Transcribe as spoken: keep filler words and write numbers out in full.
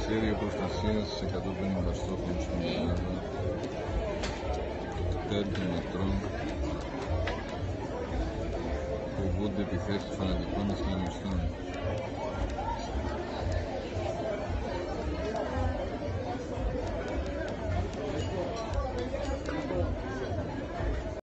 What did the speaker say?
Σχέδιο προστασίας εκατόν πενήντα στόχων στην Ελλάδα, πέντε μετρών, φοβούνται επιθέσεις φανατικών Ισλαμιστών.